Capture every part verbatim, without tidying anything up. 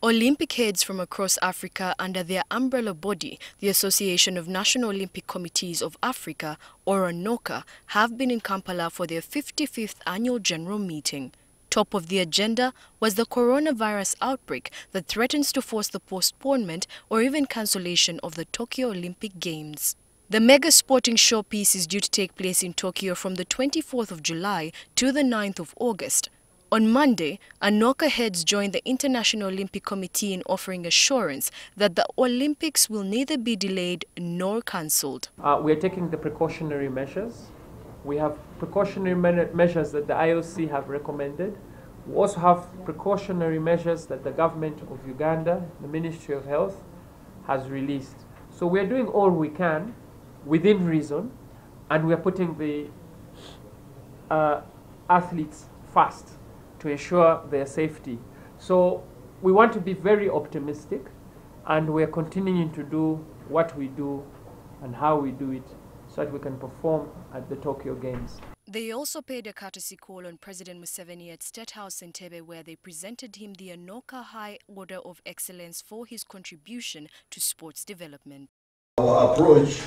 Olympic heads from across Africa under their umbrella body, the Association of National Olympic Committees of Africa, or ANOCA, have been in Kampala for their fifty-fifth annual general meeting. Top of the agenda was the coronavirus outbreak that threatens to force the postponement or even cancellation of the Tokyo Olympic Games. The mega sporting showpiece is due to take place in Tokyo from the twenty-fourth of July to the ninth of August. On Monday, ANOCA heads joined the International Olympic Committee in offering assurance that the Olympics will neither be delayed nor cancelled. Uh, we are taking the precautionary measures. We have precautionary measures that the I O C have recommended. We also have precautionary measures that the government of Uganda, the Ministry of Health, has released. So we are doing all we can within reason, and we are putting the uh, athletes first to ensure their safety. So we want to be very optimistic, and we are continuing to do what we do and how we do it so that we can perform at the Tokyo Games. They also paid a courtesy call on President Museveni at State House Entebbe, where they presented him the ANOCA High Order of Excellence for his contribution to sports development. Our approach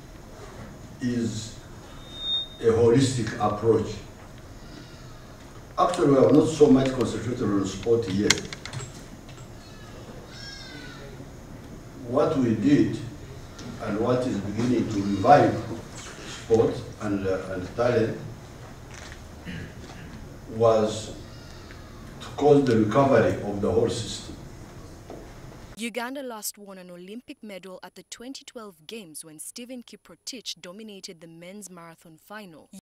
is a holistic approach. Actually, we have not so much concentrated on sport yet. What we did and what is beginning to revive sport and, uh, and talent was to cause the recovery of the whole system. Uganda last won an Olympic medal at the twenty twelve Games when Stephen Kiprotich dominated the men's marathon final.